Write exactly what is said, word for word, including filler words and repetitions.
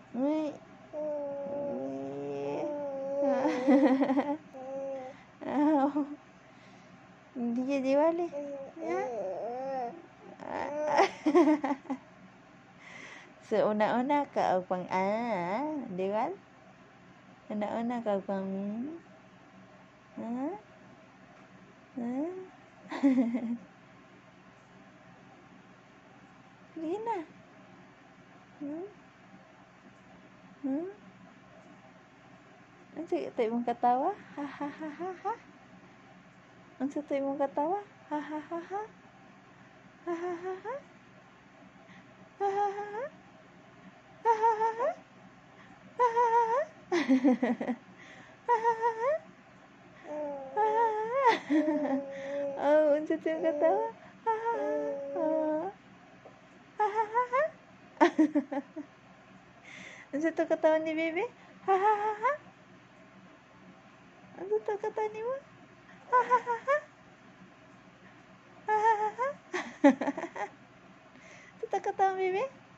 Uy. Hindi ka diwali. So, una-una ka o pang ah, diwal? Una-una ka pang ah? Ah? Sige na. Hmm? Hmm? Ang sakit mong katawa? Ha ha ha ha ha? Ang sakit mong katawa? Ha ha ha ha? Ha ha ha ha? Ha ha ha ha? Ha ha ha ha? Ha ha ha ha? Ha ha ha ha? Oh, ang sakit mong katawa? Ha ha ha ha? Ha ha ha ha? Ang sakit mong katawa ni Bebe? Ha ha ha ha? Ang sakit mong katawa ni mo? Ha ha ha ha? Ha ha ha ha? Sakit mong katawa, Bebe?